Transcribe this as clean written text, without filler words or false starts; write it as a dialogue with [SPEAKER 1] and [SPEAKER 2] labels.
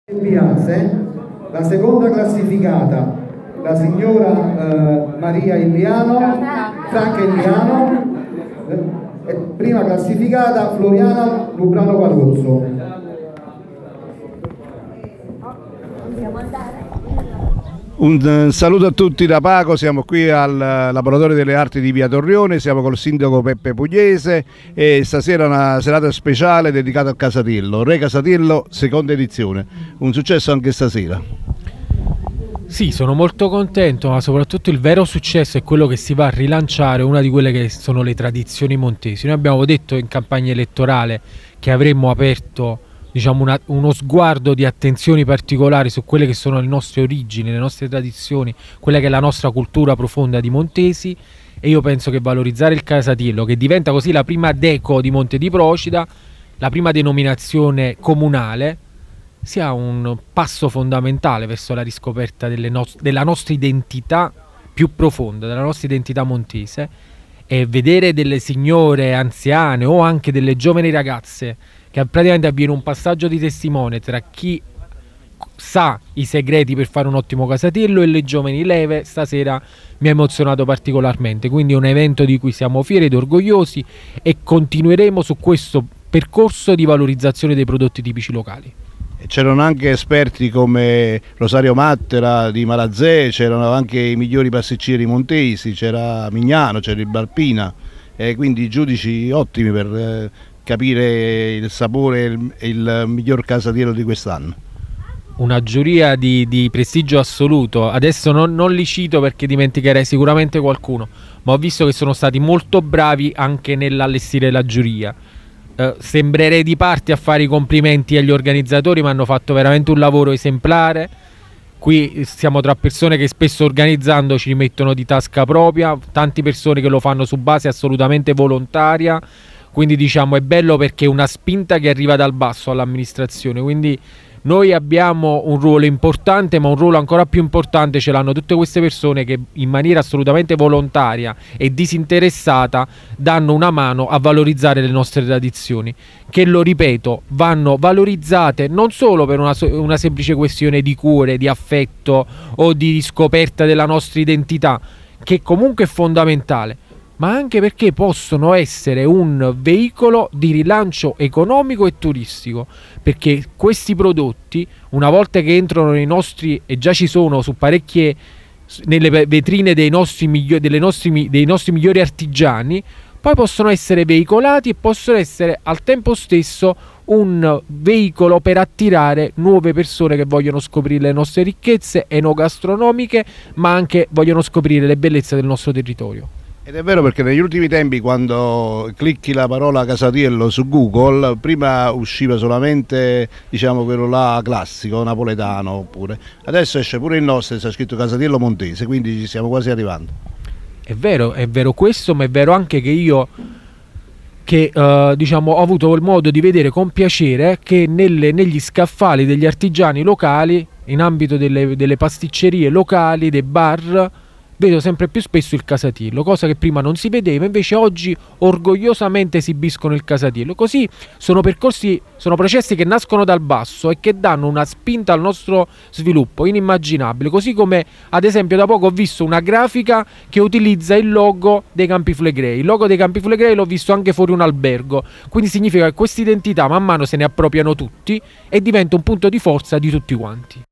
[SPEAKER 1] Piazze, la seconda classificata, la signora Maria Illiano, Franca Illiano, e prima classificata Floriana Lubrano Quadruzzo.
[SPEAKER 2] Un saluto a tutti da Paco, siamo qui al Laboratorio delle Arti di Via Torrione, siamo col sindaco Peppe Pugliese e stasera è una serata speciale dedicata al Casatiello, Re Casatiello seconda edizione, un successo anche stasera.
[SPEAKER 3] Sì, sono molto contento, ma soprattutto il vero successo è quello che si va a rilanciare una di quelle che sono le tradizioni montesi. Noi abbiamo detto in campagna elettorale che avremmo aperto, diciamo, uno sguardo di attenzioni particolari su quelle che sono le nostre origini, le nostre tradizioni, quella che è la nostra cultura profonda di montesi, e io penso che valorizzare il Casatiello, che diventa così la prima deco di Monte di Procida, la prima denominazione comunale, sia un passo fondamentale verso la riscoperta della nostra identità più profonda, della nostra identità montese, e vedere delle signore anziane o anche delle giovani ragazze che praticamente avviene un passaggio di testimone tra chi sa i segreti per fare un ottimo Casatiello e le giovani leve, stasera mi ha emozionato particolarmente. Quindi è un evento di cui siamo fieri ed orgogliosi e continueremo su questo percorso di valorizzazione dei prodotti tipici locali.
[SPEAKER 2] C'erano anche esperti come Rosario Mattera di Malazzè, c'erano anche i migliori pasticceri montesi, c'era Mignano, c'era il Balpina, quindi giudici ottimi per capire il sapore e il miglior Casatiello di quest'anno.
[SPEAKER 3] Una giuria di prestigio assoluto. Adesso non li cito perché dimenticherei sicuramente qualcuno, ma ho visto che sono stati molto bravi anche nell'allestire la giuria. Sembrerei di parte a fare i complimenti agli organizzatori, ma hanno fatto veramente un lavoro esemplare. Qui siamo tra persone che spesso organizzando ci mettono di tasca propria, tante persone che lo fanno su base assolutamente volontaria, quindi diciamo è bello perché è una spinta che arriva dal basso all'amministrazione, quindi noi abbiamo un ruolo importante, ma un ruolo ancora più importante ce l'hanno tutte queste persone che in maniera assolutamente volontaria e disinteressata danno una mano a valorizzare le nostre tradizioni, che, lo ripeto, vanno valorizzate non solo per una semplice questione di cuore, di affetto o di riscoperta della nostra identità, che comunque è fondamentale, ma anche perché possono essere un veicolo di rilancio economico e turistico, perché questi prodotti, una volta che entrano nei nostri, e già ci sono su parecchie, nelle vetrine dei nostri migliori artigiani, poi possono essere veicolati e possono essere al tempo stesso un veicolo per attirare nuove persone che vogliono scoprire le nostre ricchezze enogastronomiche, ma anche vogliono scoprire le bellezze del nostro territorio.
[SPEAKER 2] Ed è vero, perché negli ultimi tempi, quando clicchi la parola Casatiello su Google, prima usciva solamente, diciamo, quello là classico, napoletano, oppure adesso esce pure il nostro e c'è scritto Casatiello Montese, quindi ci stiamo quasi arrivando. È
[SPEAKER 3] vero questo, ma è vero anche che io diciamo, ho avuto il modo di vedere con piacere che negli scaffali degli artigiani locali, in ambito delle pasticcerie locali, dei bar, vedo sempre più spesso il Casatiello, cosa che prima non si vedeva, invece oggi orgogliosamente esibiscono il Casatiello. Così sono processi che nascono dal basso e che danno una spinta al nostro sviluppo inimmaginabile, così come ad esempio da poco ho visto una grafica che utilizza il logo dei Campi Flegrei. Il logo dei Campi Flegrei l'ho visto anche fuori un albergo, quindi significa che questa identità man mano se ne appropriano tutti e diventa un punto di forza di tutti quanti.